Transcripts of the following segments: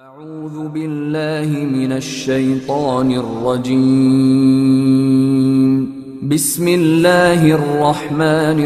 أعوذ بالله من الشيطان الرجيم. بسم الله الرحمن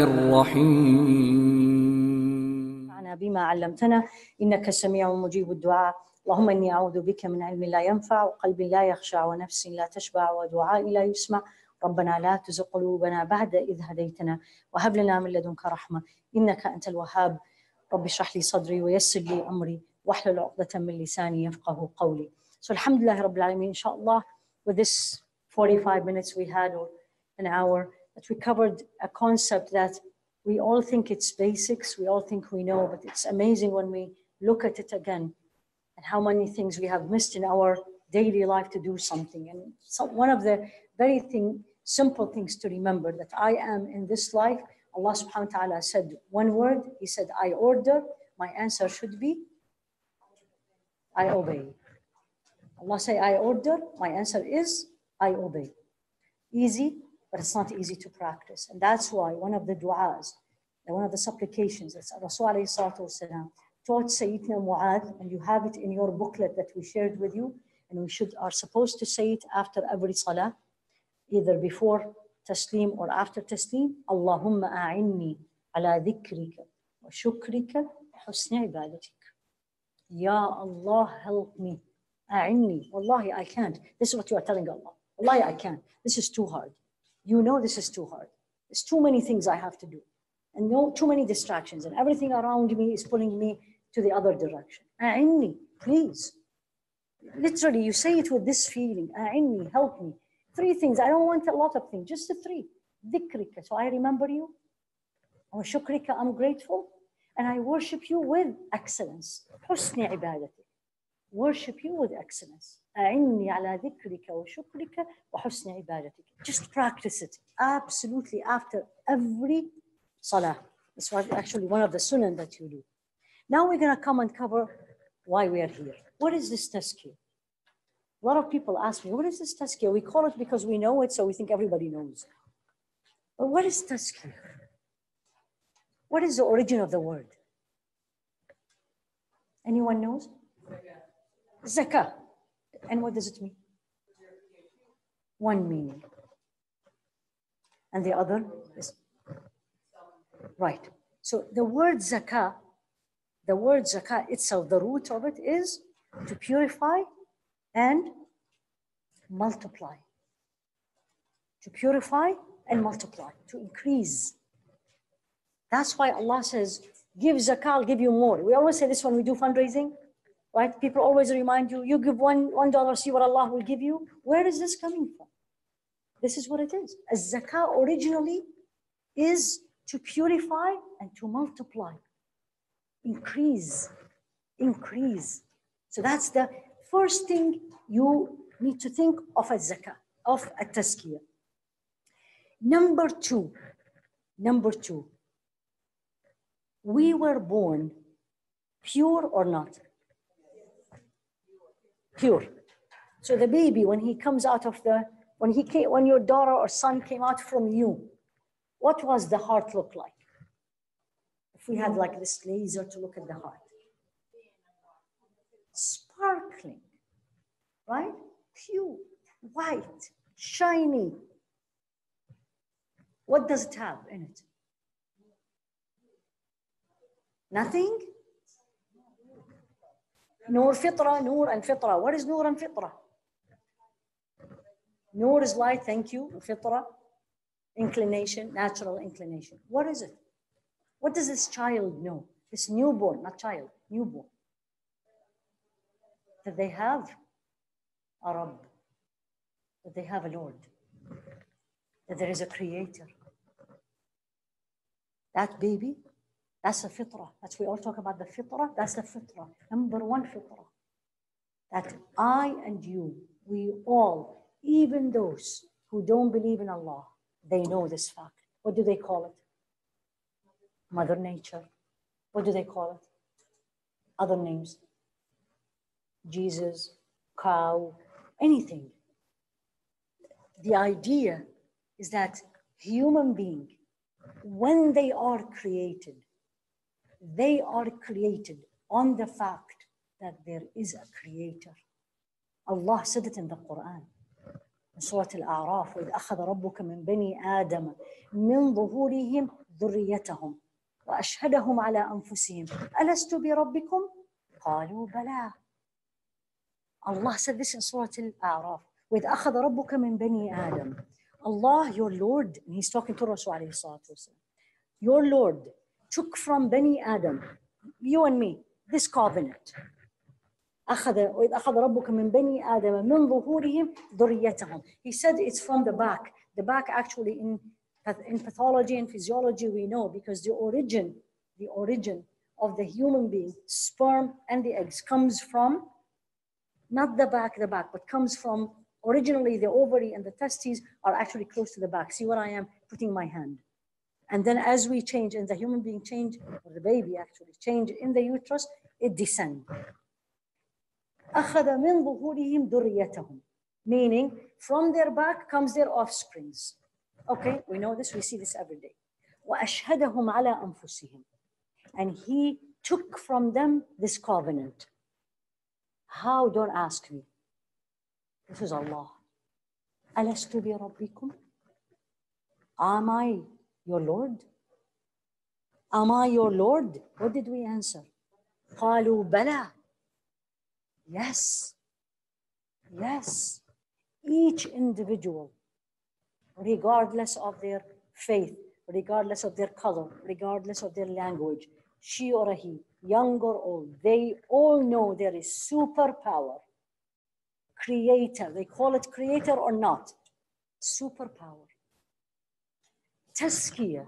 الرحيم. بما علمتنا إنك سميع مجيب الدعاء. اللهم إني أعوذ بك من علم لا ينفع وقلب لا يخشع ونفس لا تشبع ودعاء لا يسمع. ربنا لا تزغ قلوبنا بعد إذ هديتنا وهب لنا من لدنك رحمة إنك أنت الوهاب. رب اشرح لي صدري ويسر لي أمري واحلل عقدة من لساني يفقه قولي. So alhamdulillah Rabbil Alameen, inshallah, with this 45 minutes we had, or an hour, that we covered a concept that we all think it's basics, we all think we know, but it's amazing when we look at it again and how many things we have missed in our daily life to do something. And so one of the very simple things to remember, that I am in this life, Allah subhanahu wa ta'ala said one word, He said, I order, my answer should be, I obey. Allah say, I order, my answer is, I obey. Easy, but it's not easy to practice. And that's why one of the du'as, one of the supplications that Rasul alayhi salatu wasalam taught Sayyidina Mu'adh, and you have it in your booklet that we shared with you, and we are supposed to say it after every salah, either before taslim or after taslim. Allahumma a'inni ala dhikrika wa shukrika wa husni ibadatik. Ya Allah, help me. A'inni. Wallahi, I can't. This is what you are telling Allah. Wallahi, I can't. This is too hard. You know this is too hard. There's too many things I have to do. And too many distractions. And everything around me is pulling me to the other direction. A'inni, please. Literally, you say it with this feeling. A'inni, help me. 3 things. I don't want a lot of things. Just the 3. Dhikrika. So I remember you. Wa shukrika, I'm grateful. And I worship you with excellence. Husni ibadati. Worship you with excellence. A'inni ala dhikrika wa shukrika wa husni ibadatik. Just practice it. Absolutely after every salah. It's actually one of the sunnah that you do. Now we're going to come and cover why we are here. What is this tazkiyah? A lot of people ask me, what is this tazkiyah? We call it because we know it, so we think everybody knows. But what is tazkiyah? What is the origin of the word? Anyone knows? Zakah. And what does it mean? One meaning. And the other is? Right. So the word zakah itself, the root of it is to purify and multiply. To purify and multiply, to increase. That's why Allah says, give zakah, I'll give you more. We always say this when we do fundraising, right? People always remind you, you give $1, see what Allah will give you. Where is this coming from? This is what it is. As zakah originally is to purify and to multiply. Increase. So that's the first thing you need to think of as zakah, of a tazkiyah. Number two, we were born pure or not? Pure. So the baby, when he comes out of when your daughter or son came out from you, what was the heart look like? If we had like this laser to look at the heart. Sparkling, right? Pure, white, shiny. What does it have in it? Nothing? Noor fitra, noor and fitra. What is noor and fitra? Noor is light, thank you. Fitra, inclination, natural inclination. What is it? What does this child know? This newborn, not child, newborn. That they have a Rabb, that they have a Lord, that there is a creator. That baby, that's the fitrah. That's we all talk about the fitrah. That's the fitrah. Number 1 fitrah. That I and you, we all, even those who don't believe in Allah, they know this fact. What do they call it? Mother Nature. What do they call it? Other names. Jesus, cow, anything. The idea is that human being, when they are created on the fact that there is a creator. Allah said it in the Quran. In Surah Al-A'raf, وَإِذْ أَخَذَ رَبُّكَ مِنْ بَنِي آدَمَ مِنْ ظُهُورِهِمْ ذُرِّيَّتَهُمْ وَأَشْهَدَهُمْ عَلَىٰ أَنفُسِهِمْ أَلَسْتُ بِرَبِّكُمْ قَالُوا بَلَىٰ. Allah said this in Surah Al-A'raf. وَإِذْ أَخَذَ رَبُّكَ مِنْ بَنِي آدَمَ. Allah, your Lord, and he's talking to Rasul alayhi salatu wasalam, your Lord took from Bani Adam, you and me, this covenant. وإذ أخذ ربك من بني آدم من ظهورهم ذريتهم. He said it's from the back. The back actually in pathology and physiology we know, because the origin of the human being, sperm and the eggs, comes from not the back, but comes from originally the ovary and the testes are actually close to the back. See what I am putting my hand. And then as we change and the human being change, or the baby actually change in the uterus, it descends. أخذ من ظهورهم ذريتهم, meaning from their back comes their offsprings. Okay, we know this, we see this every day. وأشهدهم على أنفسهم, and he took from them this covenant. How? Don't ask me. This is Allah. ألست بربكم? Am I your Lord? Am I your Lord? What did we answer? قالوا بلى. Yes. Yes. Each individual, regardless of their faith, regardless of their color, regardless of their language, she or a he, young or old, they all know there is superpower. Creator, they call it creator or not. Superpower. Tazkiyah,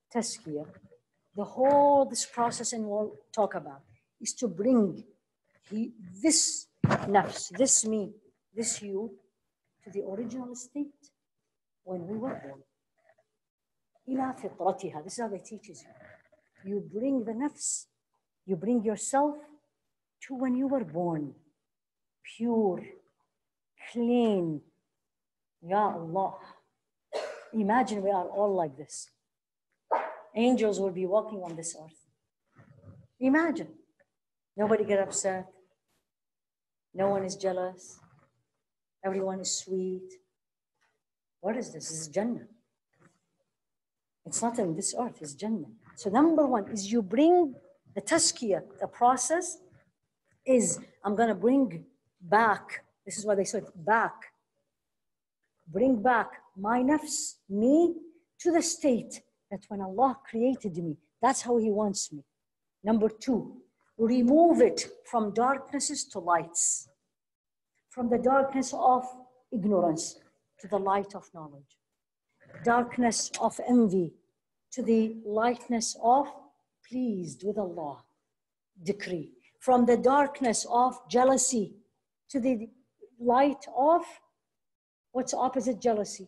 this process, and we'll talk about, is to bring this nafs, this me, this you, to the original state when we were born. إِلَى فِطْرَتِهَا. This is how they teaches you. You bring the nafs, you bring yourself to when you were born. Pure, clean. Ya Allah. Imagine we are all like this. Angels will be walking on this earth. Imagine. Nobody get upset. No one is jealous. Everyone is sweet. What is this? This is Jannah. It's not in this earth, it's Jannah. So number one is you bring the tazkiyah, the process is I'm going to bring back, this is what they said, bring back my nafs, me, to the state that when Allah created me, that's how He wants me. Number two, remove it from darknesses to lights, from the darkness of ignorance to the light of knowledge, darkness of envy to the lightness of pleased with Allah decree, from the darkness of jealousy to the light of, what's opposite jealousy?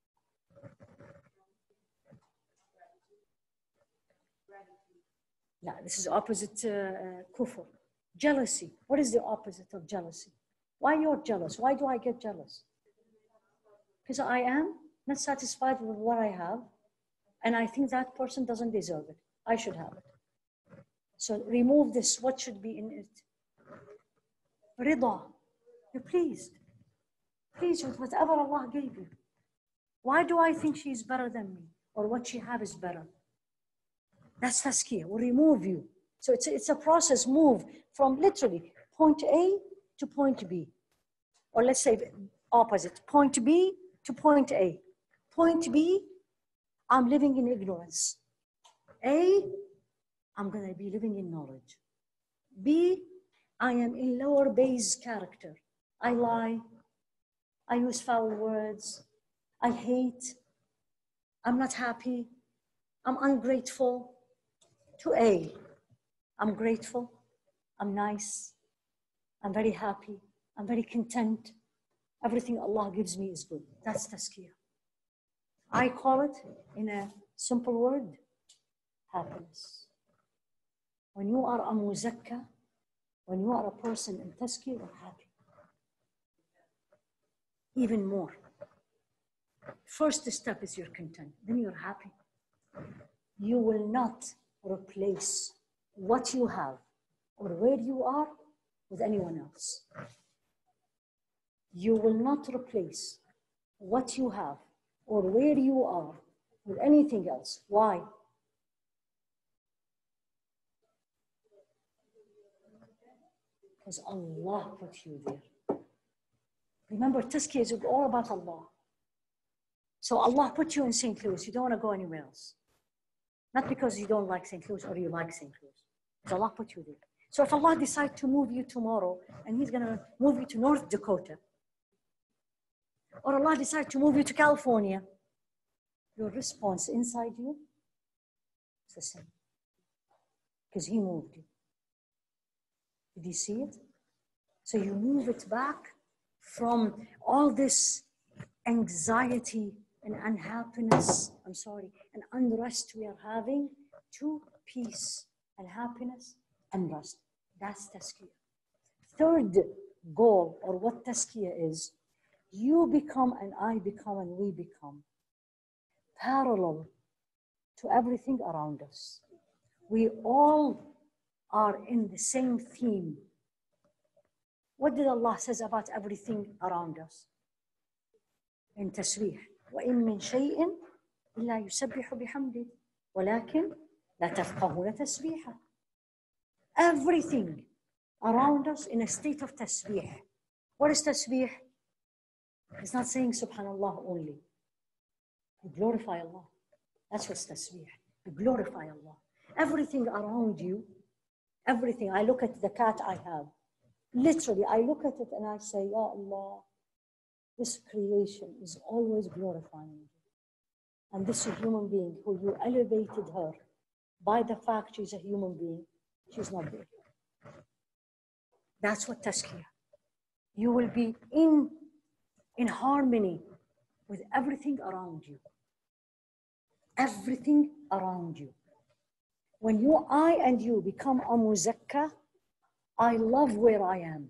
No, this is opposite kufr. Jealousy. What is the opposite of jealousy? Why you're jealous? Why do I get jealous? Because I am not satisfied with what I have, and I think that person doesn't deserve it. I should have it. So remove this. What should be in it? Rida. You're pleased. Pleased with whatever Allah gave you. Why do I think she's better than me? Or what she have is better? That's tazkiyah. Will remove you. So it's a process. Move from literally point A to point B. Or let's say opposite. Point B to point A. Point B, I'm living in ignorance. A, I'm going to be living in knowledge. B, I am in lower base character. I lie. I use foul words. I hate. I'm not happy. I'm ungrateful. To A, I'm grateful. I'm nice. I'm very happy. I'm very content. Everything Allah gives me is good. That's tazkiyah. I call it, in a simple word, happiness. When you are a muzakka, when you are a person in tazkiyah, you're happy. Even more. First step is you're content, then you're happy. You will not replace what you have or where you are with anyone else. You will not replace what you have or where you are with anything else. Why? Because Allah put you there. Remember, Tazkiyah is all about Allah. So Allah put you in St. Louis. You don't want to go anywhere else. Not because you don't like St. Louis or you like St. Louis. Because Allah put you there. So if Allah decides to move you tomorrow and He's going to move you to North Dakota, or Allah decides to move you to California, your response inside you is the same. Because He moved you. Did you see it? So you move it back from all this anxiety and unhappiness, and unrest we are having, to peace and happiness and rest. That's Tazkiyah. Third goal, or what Tazkiyah is, you become and I become and we become parallel to everything around us. We all are in the same theme. What did Allah says about everything around us? In Tasbih. وَإِن مِّن شَيْءٍ إِلَّا يُسَبِّحُ بِحَمْدِهِ وَلَكِنْ لَا تَفْقَهُونَ تَسْبِيحَهُ. Everything around us in a state of tasbih. What is tasbih? It's not saying subhanallah only. You glorify Allah. That's what's tasbih. You glorify Allah. Everything around you, everything. I look at the cat I have. Literally, I look at it and I say, Ya Allah, this creation is always glorifying you. And this human being who you elevated her by the fact she's a human being, she's not there. That's what Tazkiyah. You will be in harmony with everything around you. Everything around you. When I and you become a muzakka, I love where I am.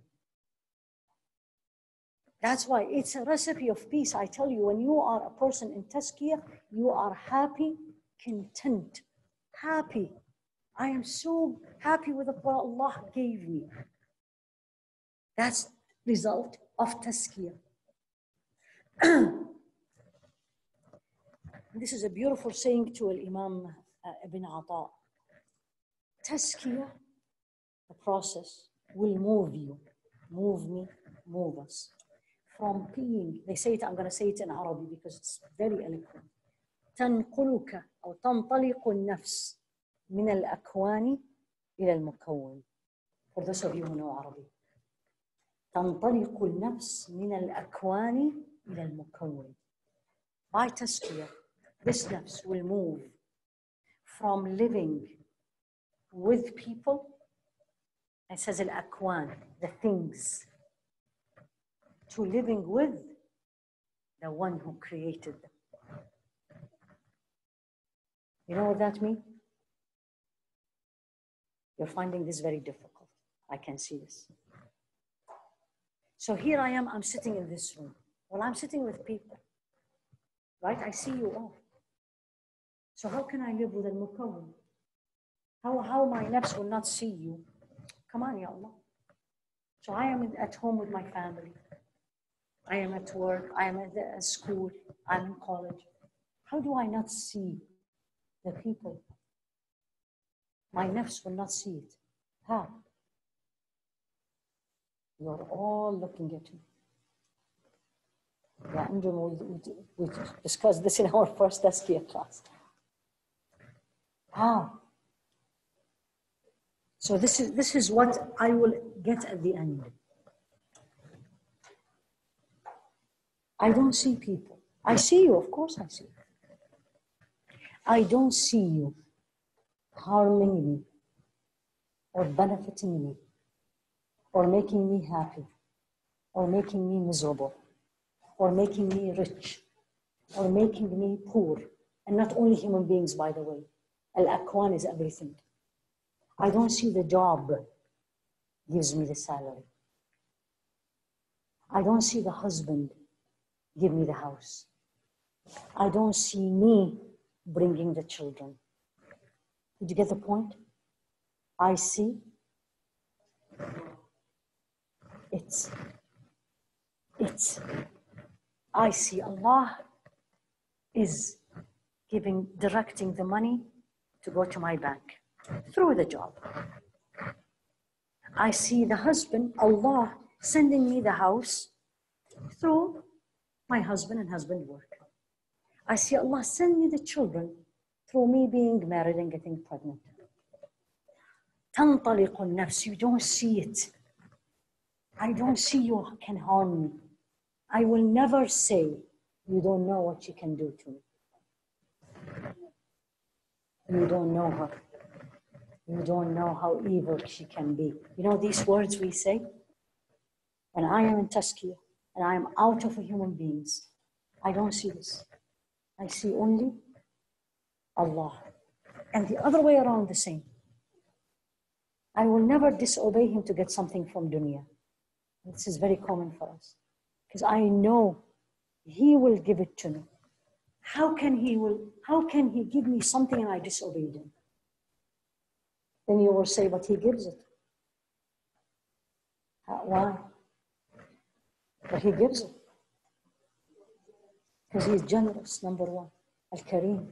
That's why it's a recipe of peace. I tell you, when you are a person in Tazkiyah, you are happy, content, happy. I am so happy with what Allah gave me. That's the result of Tazkiyah. This is a beautiful saying to Imam Ibn Ata. Tazkiyah, the process, will move you, move me, move us. From being, they say it, I'm going to say it in Arabic because it's very eloquent. تنقلك أو تنطلق النفس من الأكوان إلى المكون. For those of you who know Arabic. تنطلق النفس من الأكوان إلى المكون. By Tazkiyah, this nafs will move from living with people, it says al-akwan, the things, to living with the one who created them. You know what that means? You're finding this very difficult. I can see this. So here I am, I'm sitting in this room. Well, I'm sitting with people, right? I see you all. So how can I live with al-mukawwin? How my nafs will not see you? Come on, Ya Allah. So I am at home with my family. I am at work. I am at school. I'm in college. How do I not see the people? My nafs will not see it. How? You're all looking at me. Yeah, we discussed this in our first Tazkiyah class. How? So this is what I will get at the end. I don't see people. I see you, of course I see you. I don't see you harming me or benefiting me or making me happy or making me miserable or making me rich or making me poor. And not only human beings, by the way. Al-Akwan is everything. I don't see the job gives me the salary. I don't see the husband give me the house. I don't see me bringing the children. Did you get the point? I see I see Allah is directing the money to go to my bank through the job. I see the husband, Allah sending me the house through my husband and husband work. I see Allah send me the children through me being married and getting pregnant. تنطلق النفس, you don't see it. I don't see you can harm me. I will never say, you don't know what you can do to me. You don't know her. You don't know how evil she can be. You know these words we say? When I am in Tazkiyah and I am out of human beings, I don't see this. I see only Allah. And the other way around the same. I will never disobey him to get something from dunya. This is very common for us. Because I know he will give it to me. How can he give me something and I disobeyed him? Then you will say, but he gives it. Why? But he gives it. Because he is generous, number one. Al-Kareem.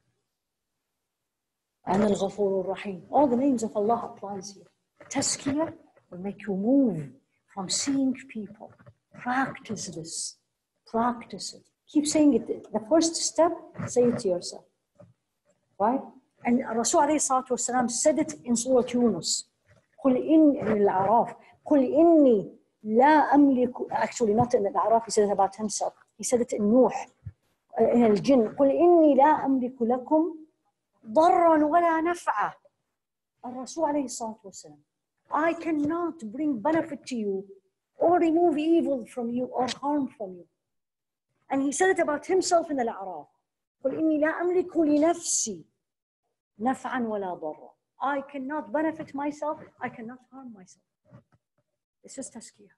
And Al-Ghafur Al-Rahim. All the names of Allah applies here. Tazkiyah will make you move from seeing people. Practice this. Practice it. Keep saying it. The first step, say it to yourself. Right? And Rasul alayhi salatu wasalam said it in Surah Younis. قل إن الأعراف قل إني لا أملك. Actually, not in الأعراف. He said it about himself. He said it in Nuh, in الجن. قل إني لا أملك لكم ضرا ولا نفعا. Rasul alayhi salatu wasalam, I cannot bring benefit to you or remove evil from you or harm from you. And he said it about himself in الأعراف. قل إني لا أملك لنفسي نفعا ولا ضرا. I cannot benefit myself, I cannot harm myself. This is Tazkiyah.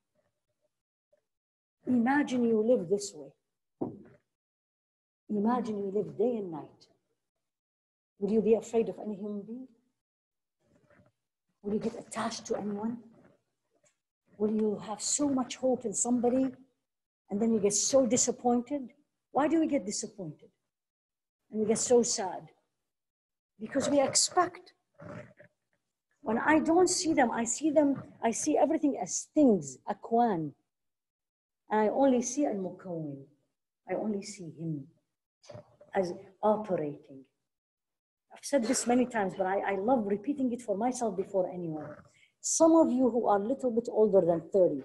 Imagine you live this way. Imagine you live day and night. Will you be afraid of any human being? Will you get attached to anyone? Will you have so much hope in somebody and then you get so disappointed? Why do we get disappointed? And we get so sad? Because we expect. When I don't see them, I see everything as things, akwan. And I only see al-mukawwin. I only see him as operating. I've said this many times, but I love repeating it for myself before anyone. Some of you who are a little bit older than 30,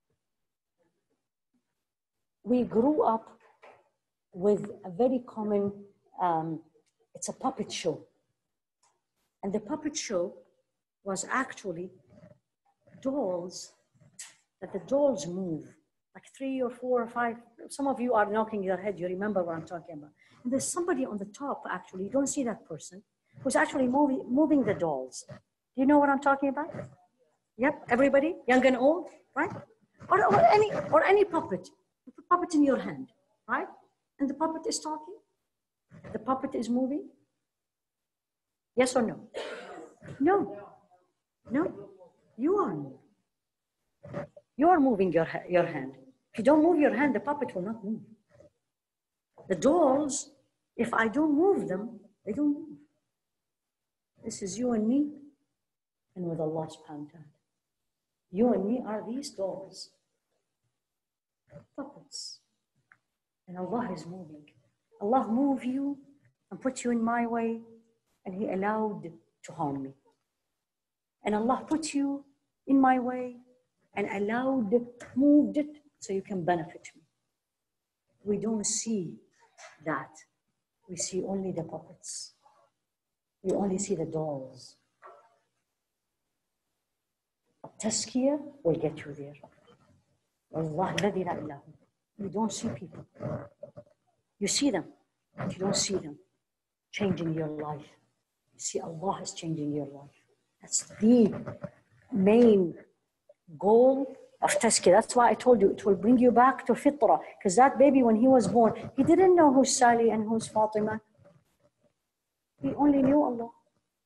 we grew up with a very common, it's a puppet show. And the puppet show was actually dolls, that the dolls move, like 3 or 4 or 5. Some of you are knocking your head, you remember what I'm talking about. And there's somebody on the top, actually, you don't see that person, who's actually moving the dolls. Do you know what I'm talking about? Yep, everybody, young and old, right? Or any puppet. You put puppet in your hand, right? And the puppet is talking. The puppet is moving. Yes or no? No. No. You are moving. You are moving your hand. If you don't move your hand, the puppet will not move. The dolls, if I don't move them, they don't move. This is you and me, and with Allah subhanahu wa ta'ala. You and me are these dolls, puppets. And Allah is moving. Allah moved you and put you in my way, and He allowed to harm me. And Allah put you in my way and moved it so you can benefit me. We don't see that. We see only the puppets. We only see the dolls. Tazkiyah will get you there. Allah alladhi la ilaha. You don't see people. You see them, but you don't see them changing your life. You see Allah is changing your life. That's the main goal of Tazkiyah. That's why I told you it will bring you back to fitrah. Because that baby, when he was born, he didn't know who's Sally and who's Fatima. He only knew Allah.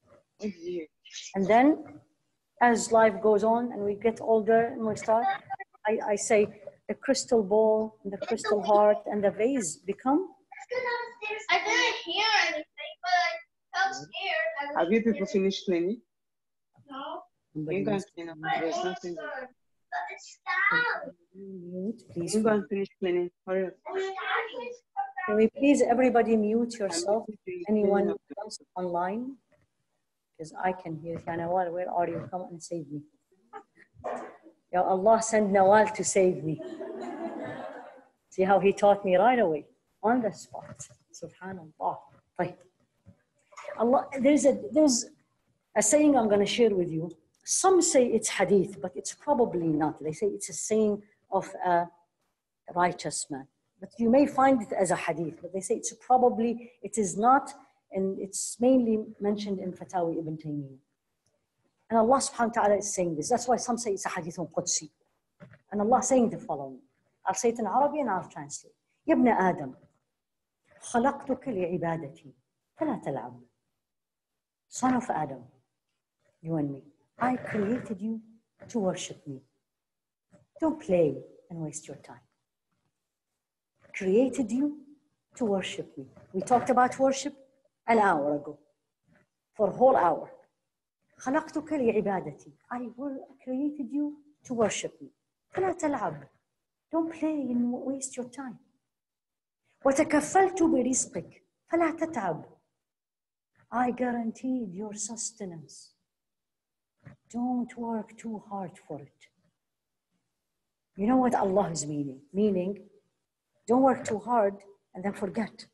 And then, as life goes on and we get older and we start, I say the crystal ball, and the crystal heart, and the vase become. I didn't hear anything, but I felt scared. Have you people finished cleaning? No. You guys clean up. There's nothing. But it's down. Mute, please. You guys finish cleaning. Hurry up. Can we please everybody mute I'm yourself? busy cleaning Anyone up. else online? Because I can hear you. Nawal, where are you? Come and save me. Ya Allah, send Nawal to save me. See how he taught me right away, on the spot. Subhanallah. Right. Allah, there's a saying I'm going to share with you. Some say it's hadith, but it's probably not. They say it's a saying of a righteous man. But you may find it as a hadith, but they say it is not, and it's mainly mentioned in Fatawi Ibn Taymiyyah. And Allah subhanahu wa ta'ala is saying this. That's why some say it's a hadith Qudsi. And Allah is saying the following. I'll say it in Arabic and I'll translate. يا ابن آدم خلقتك لعبادتي فلا تلعب. Son of Adam, you and me, I created you to worship me. Don't play and waste your time. Created you to worship me. We talked about worship an hour ago, for a whole hour. خلقتك لعبادتي. I created you to worship me. فلا تلعب. Don't play and waste your time. وتكفلت برزقك فلا تتعب. I guaranteed your sustenance. Don't work too hard for it. You know what Allah is meaning? Meaning, don't work too hard and then forget.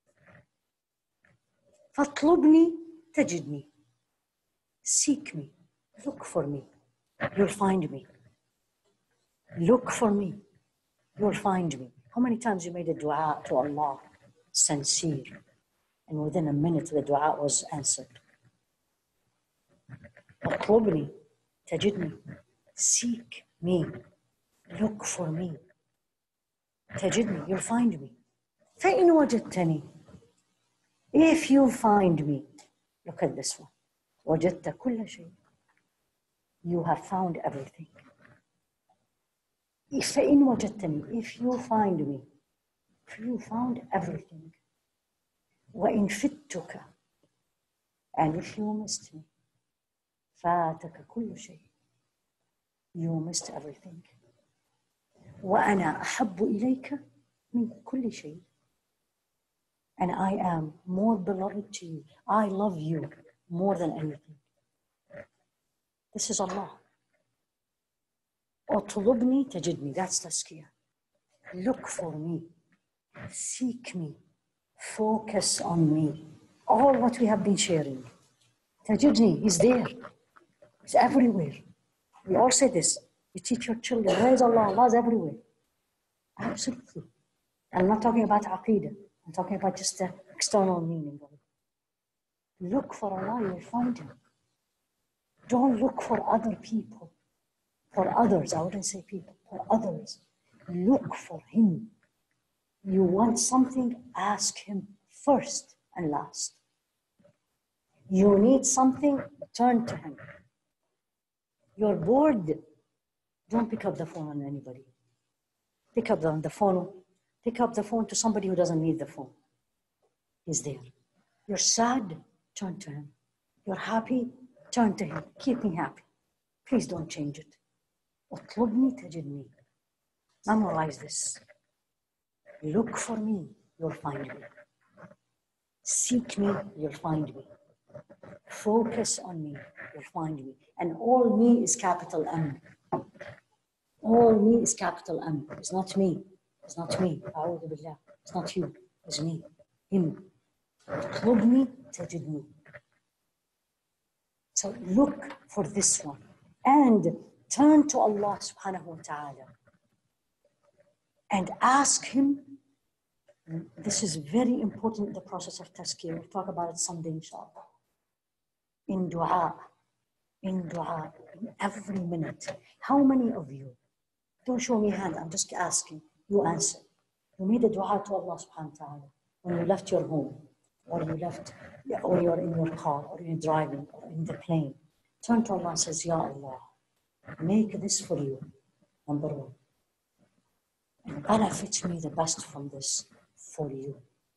فاطلبني تجدني. Seek me. Look for me. You'll find me. Look for me. You'll find me. How many times you made a dua to Allah, sincere, and within a minute the dua was answered? اطلبني تجدني. Seek me. Look for me. تجدني. You'll find me. فإن وجدتني. If you find me. Look at this one. وجدت كل شيء. You have found everything. فإن وجدتني. If you find me. If you found everything. وإن فتك. And if you missed me. فاتك كل شيء. You missed everything. وأنا أحب إليك من كل شيء. And I am more beloved to you. I love you more than anything. This is Allah. اطلبني تجدني. That's Tazkiyah. Look for me. Seek me. Focus on me. All what we have been sharing. تجدني. He's there. He's everywhere. We all say this. You teach your children, where is Allah? Allah is everywhere. Absolutely. I'm not talking about Aqeedah. I'm talking about just the external meaning of it. Look for Allah, you'll find Him. Don't look for other people. For others, I wouldn't say people. For others. Look for Him. You want something, ask Him first and last. You need something, turn to Him. You're bored, don't pick up the phone on anybody. Pick up the phone to somebody who doesn't need the phone. He's there. You're sad, turn to Him. You're happy, turn to Him. Keep me happy. Please don't change it. اطلبني تجدني. Memorize this. Look for me, you'll find me. Seek me, you'll find me. Focus on me, you'll find me. And all me is capital M. All me is capital M. It's not me. It's not me. أعوذ بالله. It's not you. It's me. Him. اطلبني تجدني. So look for this one. And turn to Allah subhanahu wa ta'ala. And ask Him. This is very important in the process of Tazkiyah. We'll talk about it someday, inshallah. In dua. In dua. In every minute. How many of you? Don't show me hand. I'm just asking. You answer. You made a dua to Allah subhanahu wa ta'ala when you left your home, or you left, or you're in your car, or you're driving, or in the plane. Turn to Allah and says, Ya Allah, make this for you. Number one. and benefits me the best from this for you.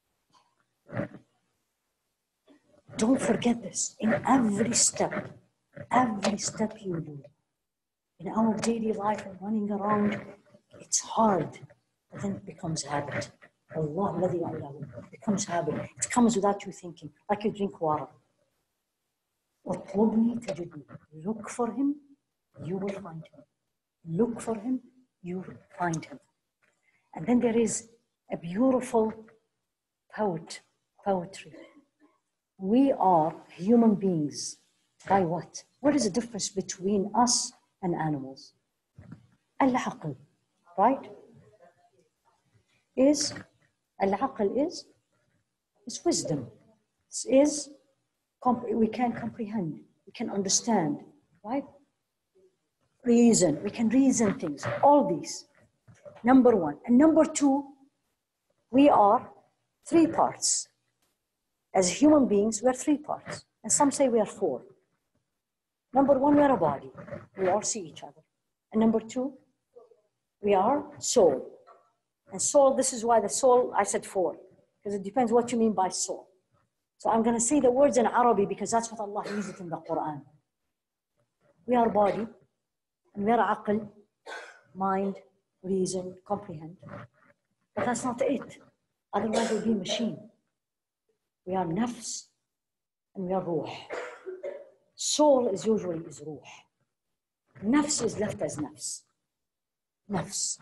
Don't forget this in every step you do. In our daily life and running around, it's hard, but then it becomes habit. Allah it becomes habit. It comes without you thinking, like you drink water. Look for him, you will find him. Look for him, you will find him. And then there is a beautiful poetry. We are human beings. By what? What is the difference between us and animals? Al-aql, right? Al-aql is wisdom. We can comprehend, we can understand, right? Reason, we can reason things, all these. Number one. And number two, we are three parts. As human beings, we are three parts. And some say we are four. Number one, we are a body. We all see each other. And number two, we are soul. And soul, this is why the soul, I said four, because it depends what you mean by soul. So I'm going to say the words in Arabic because that's what Allah uses in the Quran. We are body, and we are aql, mind, reason, comprehend. But that's not it. Otherwise we'll be a machine. We are nafs, and we are ruh. Soul is usually ruh. Nafs is left as nafs. Nafs.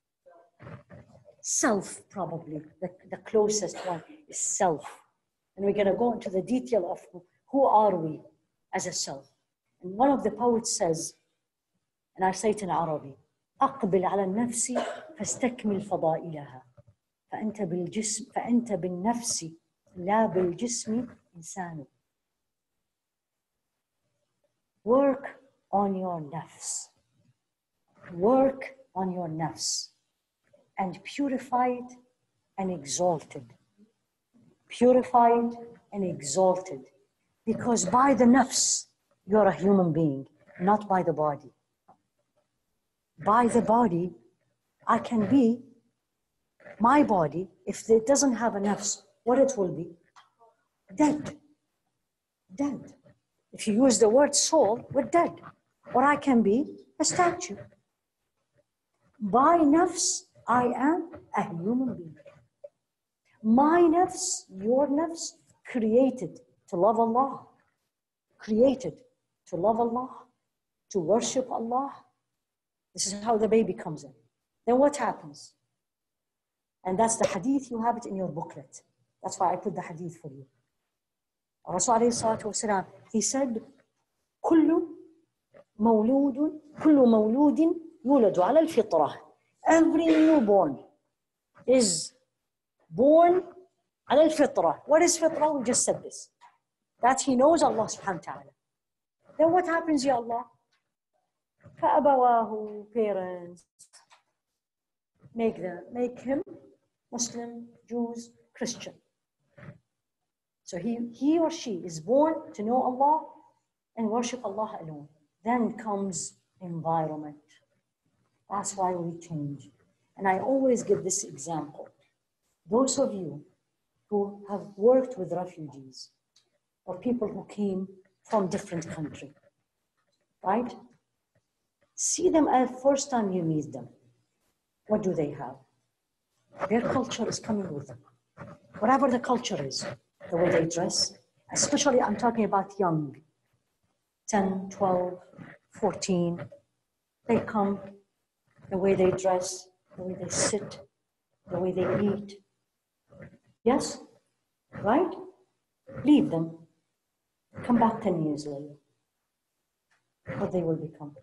Self, probably, the closest one is self. And we're going to go into the detail of who are we as a self. And one of the poets says, and I say it in Arabic, أقبل على النفس فاستكمل فضائلها فأنت بالنفس لا بالجسم إنسان. Work on your nafs. Work on your nafs and purify it and exalt it. Purified and exalted. Because by the nafs, you're a human being, not by the body. By the body, I can be, my body, if it doesn't have a nafs, what it will be? Dead. Dead. If you use the word soul, we're dead. Or I can be a statue. By nafs, I am a human being. My nafs, your nafs, created to love Allah, created to love Allah, to worship Allah. This is how the baby comes in. Then what happens? And that's the hadith, you have it in your booklet. That's why I put the hadith for you. Rasul alayhi salatu wasalam, he said, كل مولود يولد على الفطرة. Every newborn is born على الفطرة. What is fitra? We just said this. That he knows Allah subhanahu wa ta'ala. Then what happens, ya Allah? فأبواه, parents, make him Muslim, Jews, Christian. So he or she is born to know Allah and worship Allah alone. Then comes environment. That's why we change. And I always give this example. Those of you who have worked with refugees or people who came from different countries, right? See them at first time you meet them. What do they have? Their culture is coming with them. Whatever the culture is, the way they dress, especially I'm talking about young, 10, 12, 14, they come, the way they dress, the way they sit, the way they eat. Yes? Right? Leave them. Come back 10 years later. What they will become.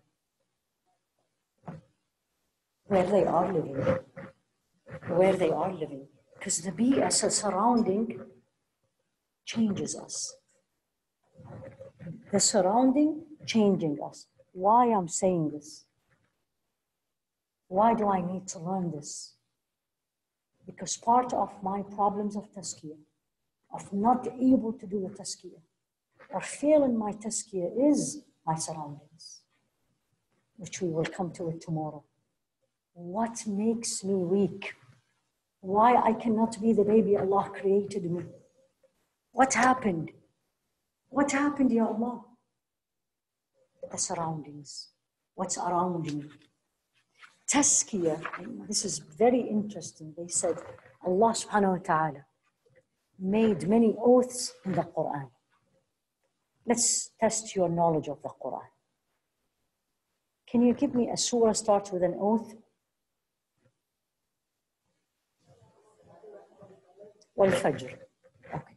Where they are living. Where they are living. Because the BS surrounding changes us. The surrounding changing us. Why I'm saying this? Why do I need to learn this? Because part of my problems of Tazkiyah, of not able to do the Tazkiyah, or fail in my Tazkiyah is my surroundings, which we will come to it tomorrow. What makes me weak? Why I cannot be the baby Allah created me? What happened? What happened, Ya Allah? The surroundings. What's around me? Tazkiyah, and this is very interesting. They said Allah subhanahu wa ta'ala made many oaths in the Quran. Let's test your knowledge of the Quran. Can you give me a surah starts with an oath? Wal-Fajr. Okay.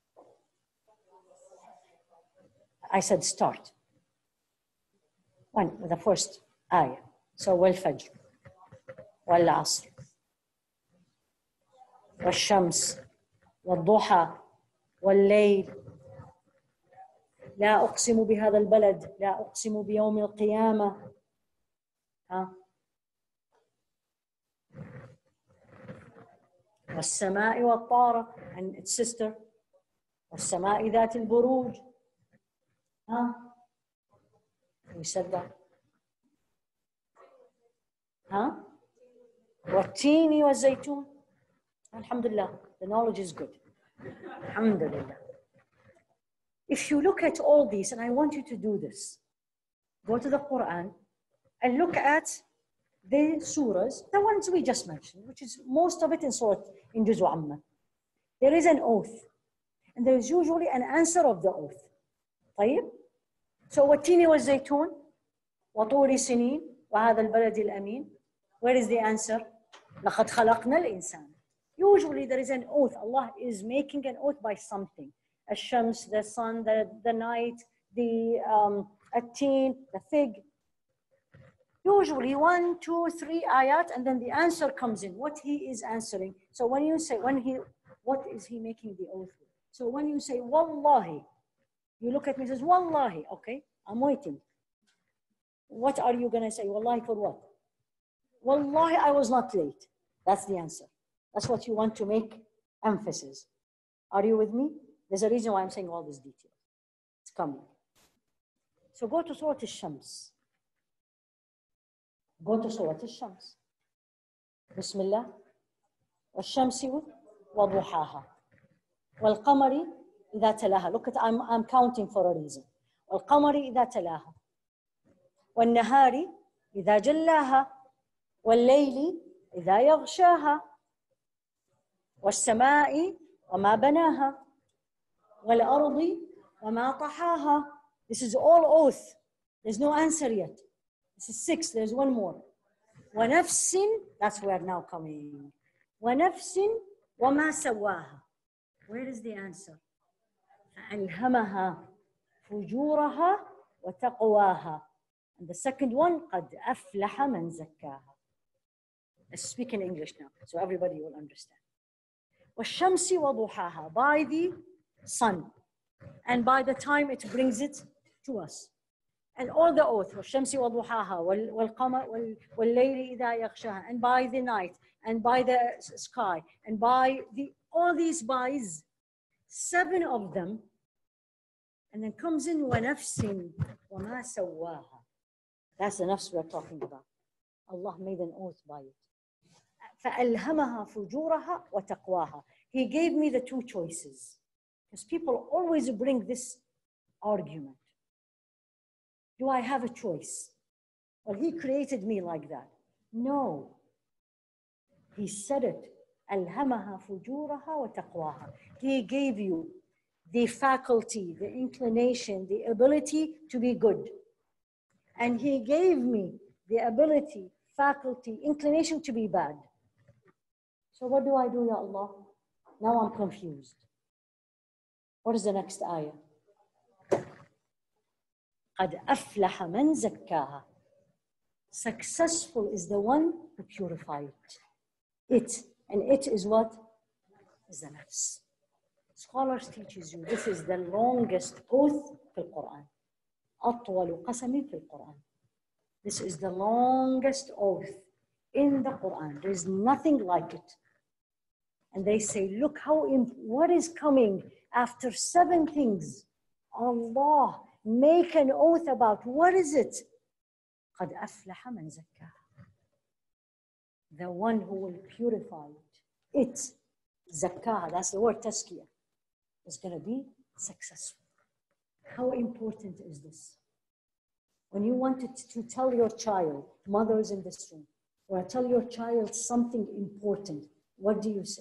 I said start. One, with the first ayah. So Wal-Fajr. Wal-Asr. Wal-Shams. Wal-Duha. Wal-Layl. لا أقسم بهذا البلد. لا أقسم بيوم القيامة. والسماء والطارق and its sister. والسماء ذات البروج. We said that. والتين والزيتون. Alhamdulillah, the knowledge is good. Alhamdulillah. If you look at all these, and I want you to do this, go to the Quran and look at the surahs, the ones we just mentioned, which is most of it in Surah, in Juz' Amma. There is an oath, and there is usually an answer of the oath. طيب? So, والتين والزيتون وطور سنين وهذا البلد الأمين. Where is the answer? لقد خلقنا الإنسان. Usually there is an oath. Allah is making an oath by something. الشمس, the sun, the night, the التين, the fig. Usually 1, 2, 3 ayat, and then the answer comes in, what he is answering. So when you say, what is he making the oath with? So when you say, Wallahi, you look at me and says, Wallahi, okay, I'm waiting. What are you going to say? Wallahi for what? Wallahi, I was not late. That's the answer. That's what you want to make emphasis. Are you with me? There's a reason why I'm saying all this detail. It's coming. So go to Surah Al-Shams. Go to Surah Al-Shams. Bismillah. والشمس وضحاها والقمر إذا تلاها. Look at, I'm counting for a reason. والقمر إذا تلاها والنهار إذا جلاها والليل إذا يغشاها والسماء وما بناها والأرض وما طحاها. This is all oath. There's no answer yet. This is 6. There's one more. وَنَفْسٍ, that's where now coming. وَنَفْسٍ وَمَا سَوَّاهَا. Where is the answer? فَأَلْهَمَهَا فُجُورَهَا وَتَقْوَاهَا. And the second one, قَدْ أَفْلَحَ مَنْ زَكَّاهَا. Let's speak in English now, so everybody will understand. وَالشَّمْسِ وَضُحَاهَا. By the sun, and by the time it brings it to us. And all the oath, وَالشَّمْسِ وَضُحَاهَا وَالْقَمَرِ وَاللَّيْلِ إِذَا يَغْشَاهَا, and by the night, and by the sky, and by all these bys, 7 of them, and then comes in وَنَفْسٍ وَمَا سَوَّاهَا. That's the nafs we're talking about. Allah made an oath by it. فَأَلْهَمَهَا فُجُورَهَا وَتَقْوَاهَا. He gave me the 2 choices. Because people always bring this argument. Do I have a choice? Well, he created me like that. No. He said it. أَلْهَمَهَا فُجُورَهَا وَتَقْوَاهَا. He gave you the faculty, the inclination, the ability to be good. And he gave me the ability, faculty, inclination to be bad. So what do I do, Ya Allah? Now I'm confused. What is the next ayah? قَدْ أَفْلَحَ مَنْ زَكَّاهَا. Successful is the one who purified it. And it is what? Is the nafs. Scholars teaches you this is the longest oath في القرآن. أطول قسم في القرآن. This is the longest oath in the Quran. There is nothing like it. And they say, look what is coming after 7 things. Allah, make an oath about what is it? قَدْ أَفْلَحَ مَنْ زَكَّاهَا. the one who will purify it, zakah, that's the word tazkiyah, is going to be successful. How important is this? When you wanted to tell your child, mothers in this room, or tell your child something important, what do you say?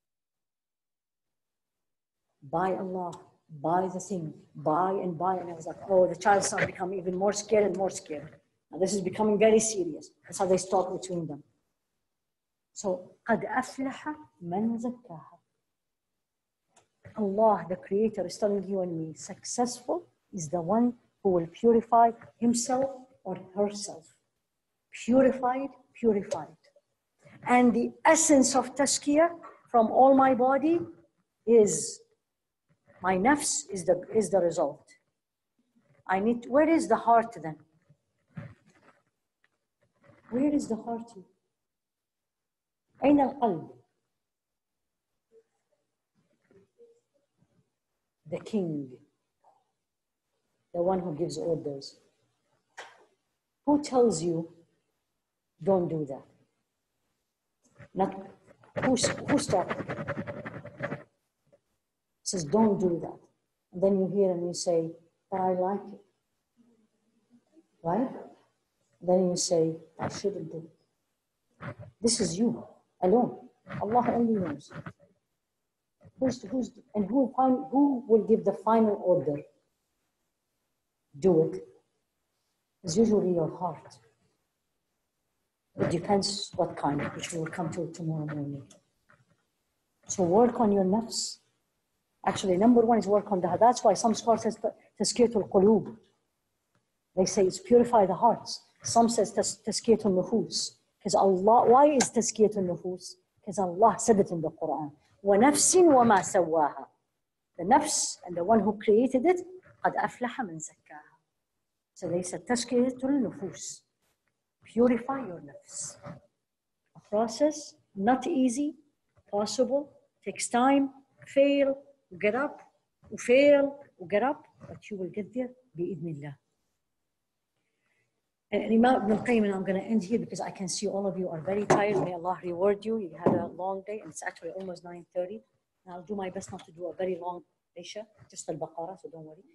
By Allah, buy the thing, buy. And I was like, oh, the child started becoming even more scared and more scared. Now this is becoming very serious. That's how they talk between them. So, قَدْ أَفْلَحَ مَنْ زَكَّاهَا. Allah, the Creator, is telling you and me, successful is the one who will purify himself or herself. Purified. And the essence of tazkiyah from all my body is, my nafs is the result. Where is the heart then? Where is the heart? أين القلب? The king, the one who gives orders. Who tells you, don't do that? Not who's talking? Says, don't do that. And then you hear and you say, but I like it. Right? Then you say, I shouldn't do it. This is you alone. Allah only knows. Who will give the final order? Do it. It's usually your heart. It depends what kind, which we will come to tomorrow morning. So work on your nafs. Actually, number one is work on the heart. That's why some scholars say tazkiyatul qulub. They say it's purify the hearts. Some says tazkiyatul nufus. Because Allah, why is tazkiyatul nufus? Because Allah said it in the Quran. وَنَفْسٍ وَمَا سَوَّاهَا. The nafs and the one who created it, قَدْ أَفْلَحَ مَنْ زَكَّاهَا. So they said tazkiyatul nufus. Purify your nafs. A process, not easy, possible, takes time, fail, get up, fail, get up, but you will get there bi'idhnillah. And Imam Ibn al-Qayyim, and I'm going to end here because I can see all of you are very tired. May Allah reward you. You had a long day, and it's actually almost 9:30. And I'll do my best not to do a very long Isha, just al-Baqarah, so don't worry.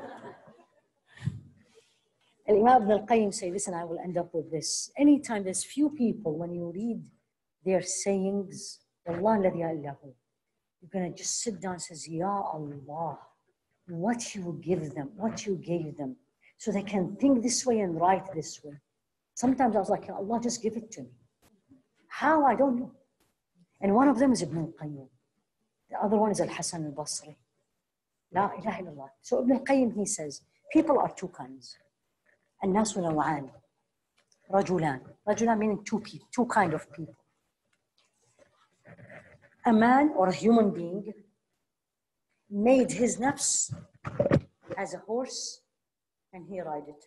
And Imam Ibn al-Qayyim say this, and I will end up with this. Anytime there's few people, when you read their sayings, Allah alladhi allahu, you're going to just sit down and says, Ya Allah, what you give them, what you gave them, so they can think this way and write this way. Sometimes I was like, Allah, just give it to me. How? I don't know. And one of them is Ibn al-Qayyim. The other one is Al-Hasan al-Basri. La ilaha illallah. So Ibn al-Qayyim, he says, people are two kinds. الناس نوعان. رجلان. رجلان meaning two kind of people. A man or a human being made his nafs as a horse and he ride it.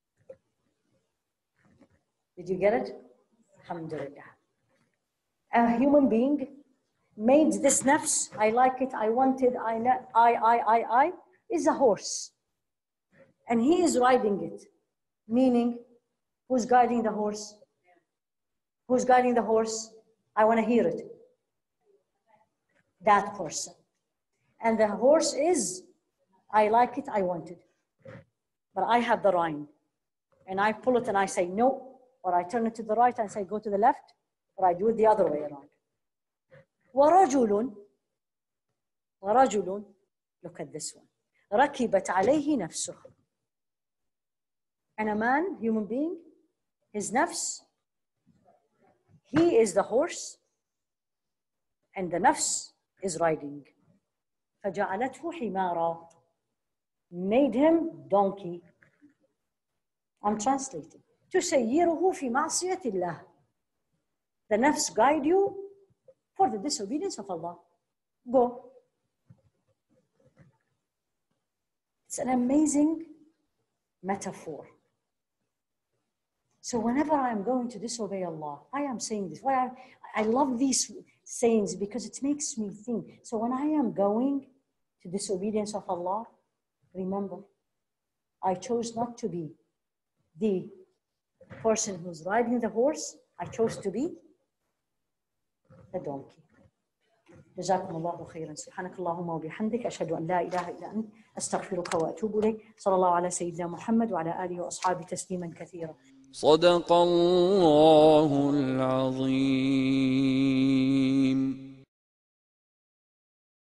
Did you get it? Alhamdulillah. A human being made this nafs, I like it, I want it, I, is a horse. And he is riding it. Meaning, who's guiding the horse? Who's guiding the horse? I want to hear it. That person. And the horse is, I like it, I want it. But I have the rein. And I pull it and I say no, or I turn it to the right and say go to the left, or I do it the other way around. ورجل, look at this one. ركبت عليه نفسه. And a man, human being, his nafs, he is the horse, and the nafs is riding. فجعلته حمارا. Made him donkey. I'm translating. تسيره في معصية الله. The nafs guide you for the disobedience of Allah. Go. It's an amazing metaphor. So whenever I'm going to disobey Allah, I am saying this. Why I love these sayings because it makes me think. So when I am going to disobedience of Allah, remember, I chose not to be the person who's riding the horse. I chose to be ندعوك. جزاكم الله خيرا. سبحانك اللهم وبحمدك، أشهد أن لا إله إلا أنت، أستغفرك وأتوب إليك. صلى الله على سيدنا محمد وعلى آله وأصحابه تسليما كثيرا. صدق الله العظيم.